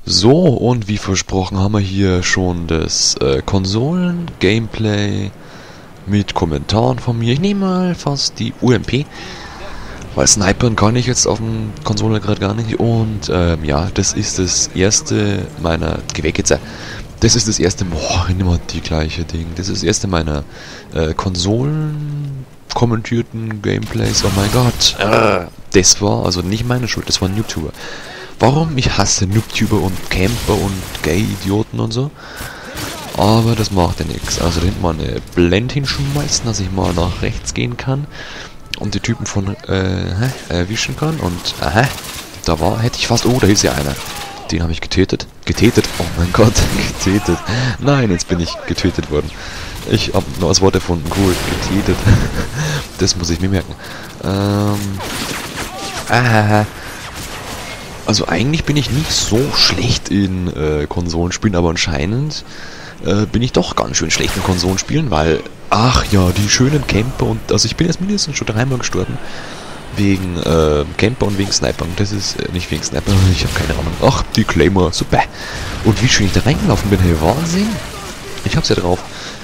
So, und wie versprochen haben wir hier schon das Konsolen-Gameplay mit Kommentaren von mir. Ich nehme mal fast die UMP, weil Snipern kann ich jetzt auf dem Konsole gerade gar nicht. Und ja, das ist das erste meiner... Geh weg jetzt. Das ist das erste... Boah, immer die gleiche Ding. Das ist das erste meiner Konsolen kommentierten Gameplays. Oh mein Gott. Das war also nicht meine Schuld, das war ein YouTuber. Warum? Ich hasse Noobtuber und Camper und Gay-Idioten und so. Aber das macht ja nichts. Also da hinten mal eine Blende hinschmeißen, dass ich mal nach rechts gehen kann. Und die Typen von erwischen kann. Und hätte ich fast... Oh, da ist ja einer. Den habe ich getötet. Getötet? Oh mein Gott, getötet. Nein, jetzt bin ich getötet worden. Ich habe nur das Wort erfunden. Cool, getötet. Das muss ich mir merken. Also eigentlich bin ich nicht so schlecht in Konsolenspielen, aber anscheinend bin ich doch ganz schön schlecht in Konsolenspielen, weil, ach ja, die schönen Camper und, also ich bin jetzt mindestens schon 3-mal gestorben, wegen Camper und wegen Snipern. Das ist nicht wegen Sniper, ich habe keine Ahnung. Ach, die Claymore, super. Und wie schön ich da reingelaufen bin, hey, Wahnsinn. Ich hab's ja drauf.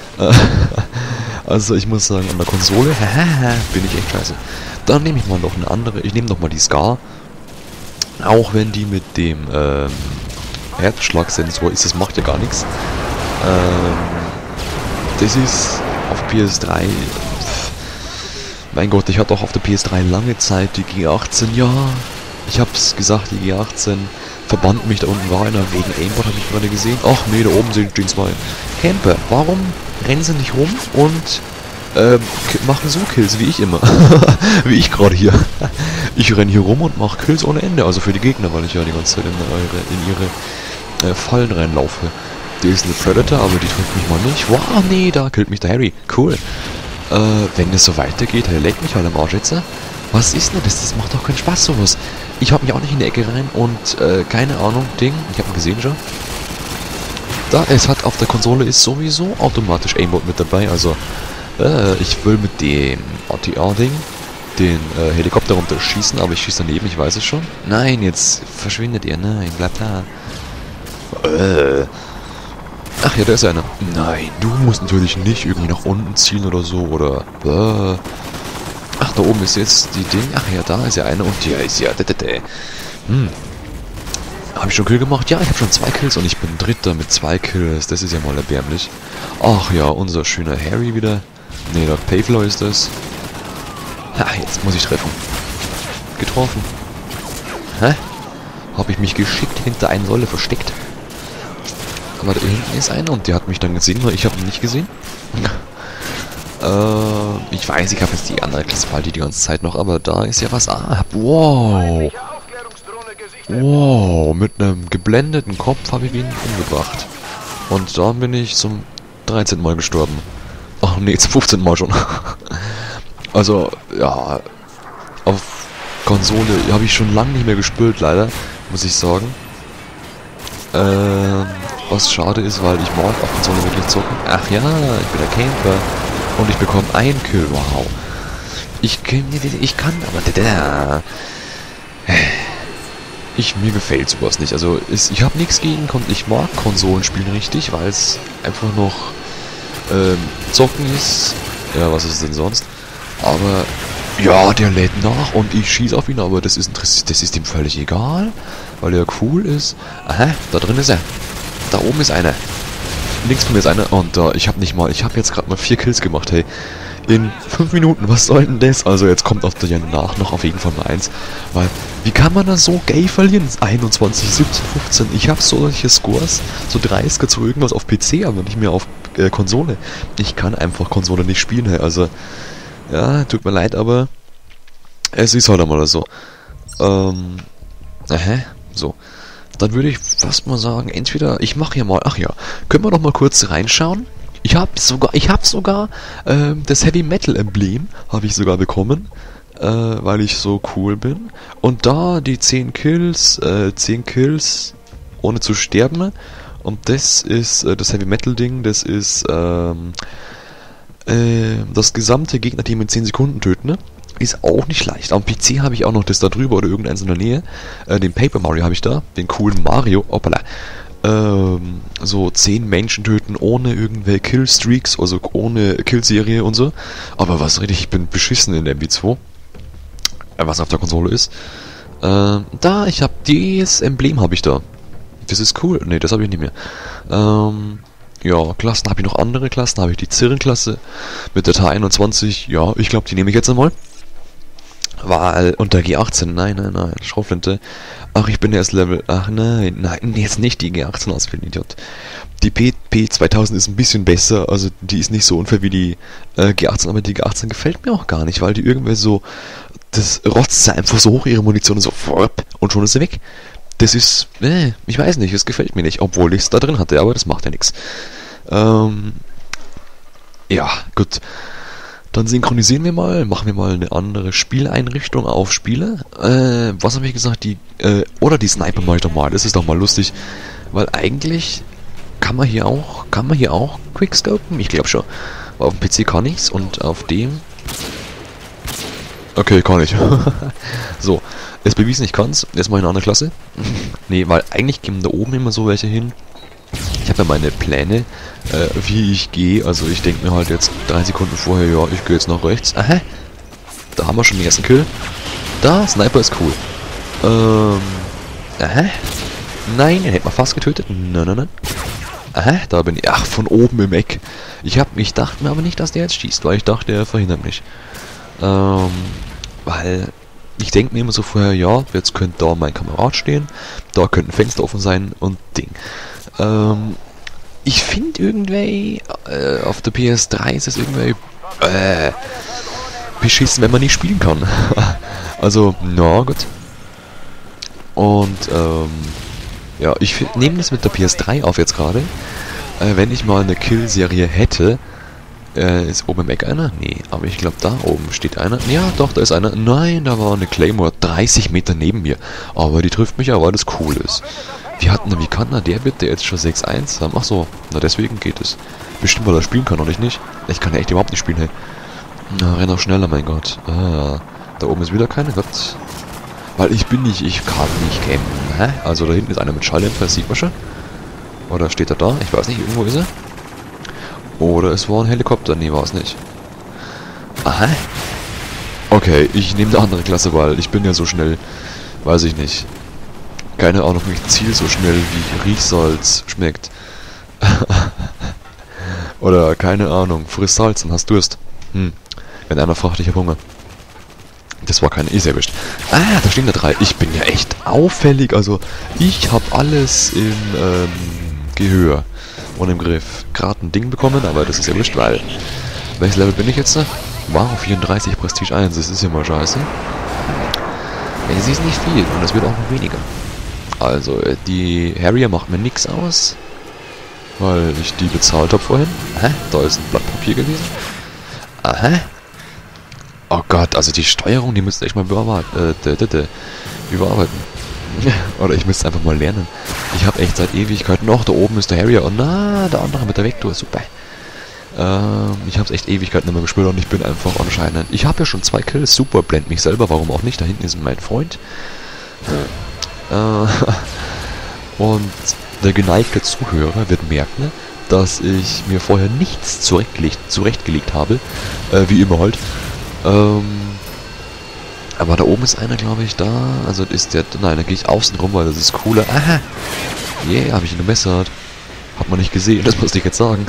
Also ich muss sagen, an der Konsole, bin ich echt scheiße. Dann nehme ich mal noch eine andere, ich nehme noch mal die Scar. Auch wenn die mit dem Herzschlagsensor ist, das macht ja gar nichts. Das ist auf PS3... Mein Gott, ich hatte auch auf der PS3 lange Zeit die G18. Ja, ich hab's gesagt, die G18 verbannt mich. Da unten war einer, wegen Aimbot habe ich gerade gesehen. Ach nee, da oben sind die zwei Camper. Warum rennen sie nicht rum und machen so Kills, wie ich immer. Wie ich gerade hier. Ich renne hier rum und mache Kills ohne Ende. Also für die Gegner, weil ich ja die ganze Zeit in ihre Fallen reinlaufe. Die ist eine Predator, aber die trifft mich mal nicht. Wow, nee, da killt mich der Harry. Cool. Wenn es so weitergeht, er leckt mich halt am Arsch jetzt. Was ist denn das? Das macht doch keinen Spaß, sowas. Ich hab mich auch nicht in die Ecke rein und keine Ahnung, Ding. Ich hab ihn gesehen schon. Da, es hat auf der Konsole ist sowieso automatisch Aimbot mit dabei, also ich will mit dem ATA-Ding den Helikopter runterschießen, aber ich schieße daneben, ich weiß es schon. Nein, jetzt verschwindet ihr, nein, bleibt da. Ach ja, da ist einer. Nein, du musst natürlich nicht irgendwie nach unten zielen oder so, oder... Ach, da oben ist jetzt die Ding. Ach ja, da ist ja einer und hier ist ja... Habe ich schon Kill gemacht? Ja, ich habe schon 2 Kills und ich bin Dritter mit 2 Kills. Das ist ja mal erbärmlich. Ach ja, unser schöner Harry wieder. Ne, der Pavlo ist das. Ha, jetzt muss ich treffen. Getroffen. Hä? Habe ich mich geschickt hinter einer Säule versteckt. Aber da hinten ist einer und der hat mich dann gesehen, nur ich habe ihn nicht gesehen. Ich weiß, ich habe jetzt die andere Klasse die ganze Zeit noch, aber da ist ja was. Wow. Wow, mit einem geblendeten Kopf habe ich ihn umgebracht. Und da bin ich zum 13. Mal gestorben. Ach nee, zum 15. Mal schon. Also, ja, auf Konsole habe ich schon lange nicht mehr gespielt, leider, muss ich sagen. Was schade ist, weil ich mag auf Konsole wirklich zocken. Ach ja, ich bin der Camper. Und ich bekomme einen Kill, wow. Ich kann, aber... Mir gefällt sowas nicht. Also, ich habe nichts gegen... Ich mag Konsolenspielen richtig, weil es einfach noch zocken ist. Ja, was ist denn sonst? Aber, ja, der lädt nach und ich schieße auf ihn, aber das ist ihm völlig egal, weil er cool ist. Aha, da drin ist er. Da oben ist einer. Links von mir ist einer. Und ich habe jetzt gerade mal 4 Kills gemacht, hey. In 5 Minuten, was soll denn das? Also jetzt kommt auf der Jahr nach noch auf jeden Fall mal 1. Weil, wie kann man da so gay verlieren? 21, 17, 15. Ich habe solche Scores, so 30er zu irgendwas auf PC, aber nicht mehr auf Konsole. Ich kann einfach Konsole nicht spielen, hey. Also, ja, tut mir leid, aber es ist halt einmal so. So. Dann würde ich fast mal sagen, entweder, ich mache hier mal, ach ja, können wir noch mal kurz reinschauen? Ich habe sogar das Heavy Metal Emblem habe ich sogar bekommen, weil ich so cool bin. Und da die 10 Kills ohne zu sterben. Und das ist das Heavy Metal Ding, das ist das gesamte Gegnerteam in 10 Sekunden töten, ne? Ist auch nicht leicht. Am PC habe ich auch noch das da drüber oder irgendeins in der Nähe. Den Paper Mario habe ich da. Den coolen Mario. Hoppala. So 10 Menschen töten ohne irgendwelche Killstreaks, also ohne Killserie und so. Aber was richtig, ich bin beschissen in der MB2. Was auf der Konsole ist. Ich habe dieses Emblem habe ich da. Das ist cool. Ne, das habe ich nicht mehr. Ja, Klassen habe ich noch andere Klassen. Habe ich die Zirrenklasse mit der T21. Ja, ich glaube, die nehme ich jetzt einmal. Weil unter G18, nein, Schrotflinte. Ach, ich bin erst Level. Ach nein, jetzt nicht die G18 aus, für den Idiot. Die P2000 ist ein bisschen besser, also die ist nicht so unfair wie die G18, aber die G18 gefällt mir auch gar nicht, weil die irgendwie so, das rotzt einfach so hoch ihre Munition und so, und schon ist sie weg. Das ist, ich weiß nicht, es gefällt mir nicht, obwohl ich es da drin hatte, aber das macht ja nichts. Ja, gut. Dann synchronisieren wir mal, machen wir mal eine andere Spieleinrichtung auf Spiele. Was habe ich gesagt? Oder die Sniper mache ich doch mal. Das ist doch mal lustig. Weil eigentlich kann man hier auch Quickscopen? Ich glaube schon. Auf dem PC kann ich's und auf dem... Okay, kann ich. So, ist bewiesen, ich kann's. Jetzt mache ich eine andere Klasse. Nee, weil eigentlich gehen da oben immer so welche hin. Ich habe ja meine Pläne, wie ich gehe. Also ich denke mir halt jetzt 3 Sekunden vorher, ja, ich gehe jetzt nach rechts. Aha. Da haben wir schon den ersten Kill. Da, Sniper ist cool. Aha. Nein, den hätte man fast getötet. Nein. Aha, da bin ich. Ach, von oben im Eck. Ich dachte mir aber nicht, dass der jetzt schießt, weil ich dachte, er verhindert mich. Weil ich denke mir immer so vorher, ja, jetzt könnte da mein Kamerad stehen, da könnte ein Fenster offen sein und Ding. Ich finde irgendwie, auf der PS3 ist es irgendwie beschissen, wenn man nicht spielen kann. Also, na gut. Und, ja, ich nehme das mit der PS3 auf jetzt gerade. Wenn ich mal eine Kill-Serie hätte, ist oben im Eck einer? Nee, aber ich glaube, da oben steht einer. Ja, doch, da ist einer. Nein, da war eine Claymore 30 Meter neben mir. Aber die trifft mich ja, weil das cool ist. Wie kann der bitte jetzt schon 6-1 haben? Ach so, na deswegen geht es. Bestimmt, weil er spielen kann und ich nicht. Ich kann ja echt überhaupt nicht spielen, hey. Na, renn auch schneller, mein Gott. Ah, da oben ist wieder keiner, Gott. Weil ich kann nicht campen, hä? Also da hinten ist einer mit Schalldämpfer, das sieht man schon. Oder steht er da? Ich weiß nicht, irgendwo ist er. Oder es war ein Helikopter. Nee, war es nicht. Aha. Okay, ich nehme eine andere Klasse, weil ich bin ja so schnell. Weiß ich nicht. Keine Ahnung, wie ich ziel so schnell wie Riechsalz schmeckt. Oder keine Ahnung, friss Salz und hast Durst. Wenn einer fragt, ich hab Hunger. Das war keine, ist erwischt. Ah, da stehen da 3. Ich bin ja echt auffällig, also ich hab alles im Gehör und im Griff. Gerade ein Ding bekommen, aber das ist erwischt, weil... Welches Level bin ich jetzt? Wow, 34 Prestige 1, das ist ja mal scheiße. Es ist nicht viel und es wird auch noch weniger. Also, die Harrier macht mir nichts aus, weil ich die bezahlt habe vorhin. Hä? Da ist ein Blatt Papier gewesen. Aha. Oh Gott, also die Steuerung, die müsst ihr echt mal überarbeiten. Oder ich müsste einfach mal lernen. Ich habe echt seit Ewigkeiten noch, da oben ist der Harrier und na, der andere mit der Vektor, super. Ich habe es echt Ewigkeiten nicht mehr gespielt und ich bin einfach anscheinend... Ich habe ja schon 2 Kills, super, blend mich selber, warum auch nicht, da hinten ist mein Freund. Und der geneigte Zuhörer wird merken, dass ich mir vorher nichts zurechtgelegt habe, wie immer halt. Aber da oben ist einer, glaube ich, da. Also ist der... Nein, da gehe ich außen rum, weil das ist cooler. Aha! Yeah, habe ich ihn gemessert. Hat man nicht gesehen, das musste ich jetzt sagen.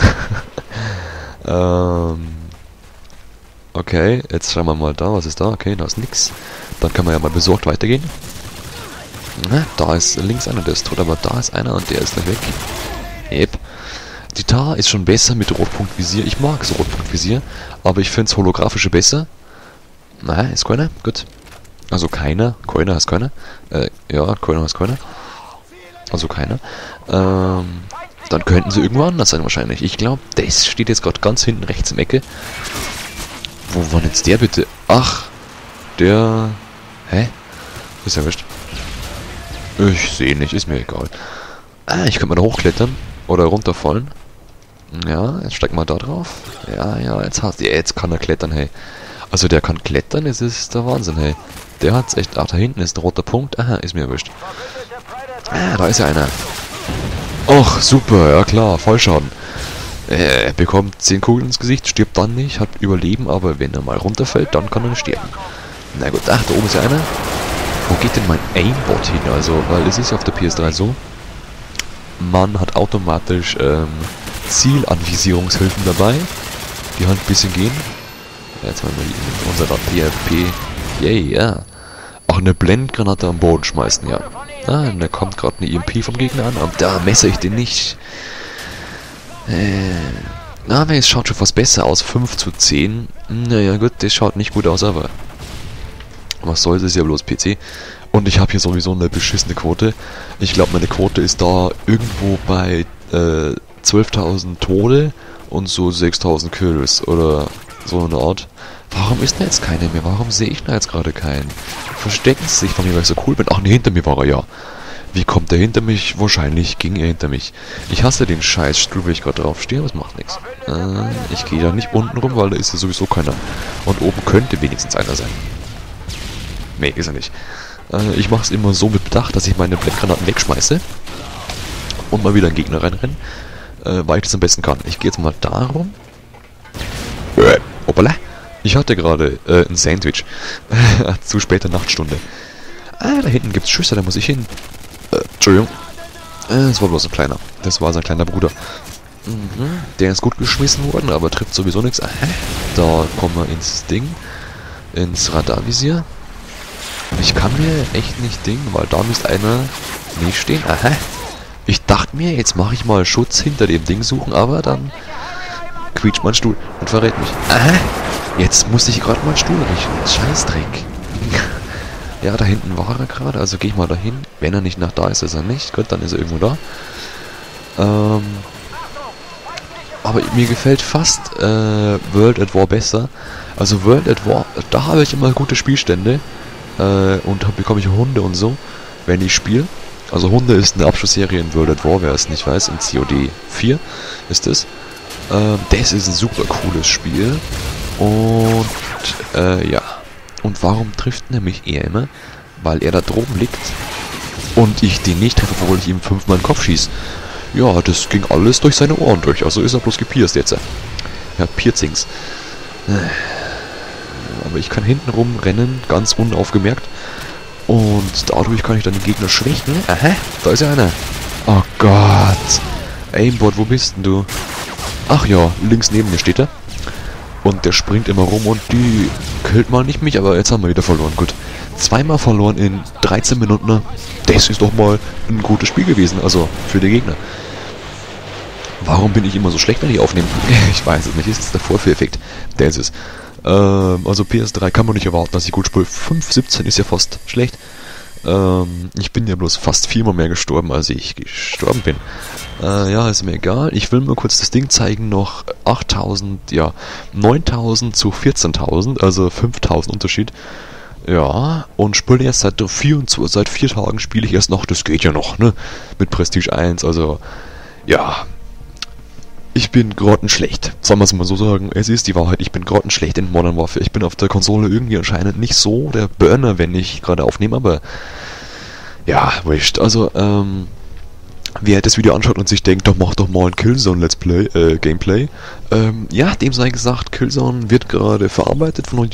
Okay, jetzt schauen wir mal da, was ist da? Okay, da ist nix. Dann kann man ja mal besorgt weitergehen. Na, da ist links einer, der ist tot, aber da ist einer und der ist gleich weg. Yep. Die Tar ist schon besser mit Rotpunktvisier. Ich mag so Rotpunktvisier, aber ich finde es holographische besser. Na, ist keiner? Gut. Also keiner. Keiner heißt keiner. Ja, keiner heißt keiner. Also keiner. Dann könnten sie irgendwo anders sein wahrscheinlich. Ich glaube, das steht jetzt gerade ganz hinten rechts im Ecke. Wo war denn jetzt der bitte? Ach, der... Hä? Ist erwischt. Ich sehe nicht, ist mir egal. Ah, ich könnte mal da hochklettern. Oder runterfallen. Ja, jetzt steig mal da drauf. Ja, jetzt kann er klettern, hey. Also der kann klettern, es ist der Wahnsinn, hey. Der hat's echt... Ach, da hinten ist ein roter Punkt. Aha, ist mir erwischt. Ah, da ist ja einer. Och, super, ja klar, Vollschaden. Er bekommt 10 Kugeln ins Gesicht, stirbt dann nicht, hat Überleben, aber wenn er mal runterfällt, dann kann er sterben. Na gut, ach, da oben ist ja einer. Wo geht denn mein Aimbot hin? Also, weil es ist ja auf der PS3 so, man hat automatisch Zielanvisierungshilfen dabei, die halt ein bisschen gehen. Jetzt mal unser PFP. Yay, ja. Auch eine Blendgranate am Boden schmeißen, ja. Ah, da kommt gerade eine EMP vom Gegner an, und da messe ich den nicht. Aber es schaut schon fast besser aus. 5:10. Naja, gut, das schaut nicht gut aus, aber was soll's, ist ja bloß PC. Und ich habe hier sowieso eine beschissene Quote. Ich glaube, meine Quote ist da irgendwo bei 12.000 Tode und so 6.000 Kills oder so eine Art. Warum ist denn jetzt keine mehr? Warum sehe ich da jetzt gerade keinen? Verstecken sie sich von mir, weil ich so cool bin? Ach ne, hinter mir war er ja. Wie kommt er hinter mich? Wahrscheinlich ging er hinter mich. Ich hasse den Scheißstuhl, will ich gerade draufstehe, aber es macht nichts. Ich gehe da nicht unten rum, weil da ist ja sowieso keiner. Und oben könnte wenigstens einer sein. Nee, ist er nicht. Ich mache es immer so mit Bedacht, dass ich meine Blendgranaten wegschmeiße und mal wieder einen Gegner reinrenne, weil ich das am besten kann. Ich gehe jetzt mal darum. Hoppala. Ich hatte gerade ein Sandwich. Zu später Nachtstunde. Ah, da hinten gibt's Schüsse, da muss ich hin. Entschuldigung. Das war bloß ein kleiner. Das war sein kleiner Bruder. Der ist gut geschmissen worden, aber trifft sowieso nichts. Da kommen wir ins Ding. Ins Radarvisier. Ich kann mir echt nicht dingen, weil da müsste einer nicht stehen. Aha. Ich dachte mir, jetzt mache ich mal Schutz hinter dem Ding suchen, aber dann quietscht mein Stuhl und verrät mich. Aha. Jetzt musste ich gerade meinen Stuhl richten. Scheißdreck. Ja, da hinten war er gerade, also gehe ich mal dahin. Wenn er nicht nach da ist, ist er nicht. Gut, dann ist er irgendwo da. Aber mir gefällt fast World at War besser. Also World at War, da habe ich immer gute Spielstände. Und bekomme ich Hunde und so, wenn ich spiele. Also Hunde ist eine Abschlussserie in World at War, wer es nicht weiß, in COD 4 ist es. Das ist ein super cooles Spiel. Und ja. Und warum trifft nämlich er immer? Weil er da droben liegt und ich den nicht treffe, obwohl ich ihm 5-mal in den Kopf schieße. Ja, das ging alles durch seine Ohren durch. Also ist er bloß gepierst jetzt. Ja, Piercings. Aber ich kann hinten rumrennen, ganz unaufgemerkt. Und dadurch kann ich dann den Gegner schwächen. Aha, da ist ja einer. Oh Gott. Aimbot, wo bist denn du? Ach ja, links neben mir steht er. Und der springt immer rum und die killt mal nicht mich, aber jetzt haben wir wieder verloren. Gut. 2-mal verloren in 13 Minuten. Das ist doch mal ein gutes Spiel gewesen, also für die Gegner. Warum bin ich immer so schlecht, wenn ich aufnehme? Ich weiß es nicht, ist der Vorführeffekt. Der ist es. Also PS3 kann man nicht erwarten, dass ich gut spiele. 5:17 ist ja fast schlecht. Ich bin ja bloß fast 4-mal mehr gestorben, als ich gestorben bin. Ja, ist mir egal. Ich will mir kurz das Ding zeigen, noch 8000, ja, 9000 zu 14.000, also 5000 Unterschied. Ja, und spiele jetzt seit 4 Tagen spiele ich erst noch, das geht ja noch, ne, mit Prestige 1, also, ja, ich bin grottenschlecht, soll man es mal so sagen, es ist die Wahrheit, ich bin grottenschlecht in Modern Warfare, ich bin auf der Konsole irgendwie anscheinend nicht so der Burner, wenn ich gerade aufnehme, aber, ja, wurscht, also, wer das Video anschaut und sich denkt, doch mach doch mal ein Killzone Let's Play, Gameplay. Ja, dem sei gesagt, Killzone wird gerade verarbeitet von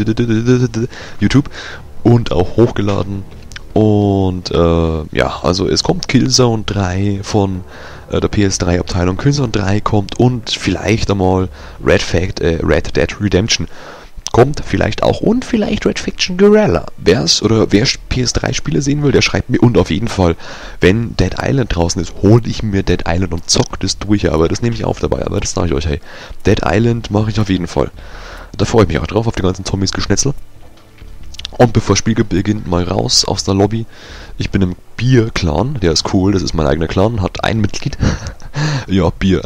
YouTube und auch hochgeladen. Und ja, also es kommt Killzone 3 von der PS3-Abteilung. Killzone 3 kommt und vielleicht einmal Red Dead Redemption. Kommt vielleicht auch und vielleicht Red Faction Guerrilla. Wer PS3-Spiele sehen will, der schreibt mir und auf jeden Fall, wenn Dead Island draußen ist, hole ich mir Dead Island und zock das durch, aber das nehme ich auf dabei, aber das sage ich euch, hey. Dead Island mache ich auf jeden Fall. Da freue ich mich auch drauf, auf die ganzen Zombies-Geschnetzel. Und bevor das Spiel beginnt, mal raus aus der Lobby. Ich bin im Bier-Clan, der ist cool, das ist mein eigener Clan, hat ein Mitglied. Ja, Bier.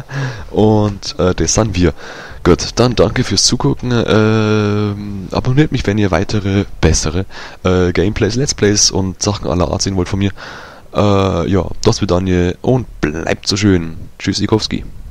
Und das sind wir. Gut, dann danke fürs Zugucken. Abonniert mich, wenn ihr weitere, bessere Gameplays, Let's Plays und Sachen aller Art sehen wollt von mir. Ja, das wird Daniel und bleibt so schön. Tschüss, Ikowski.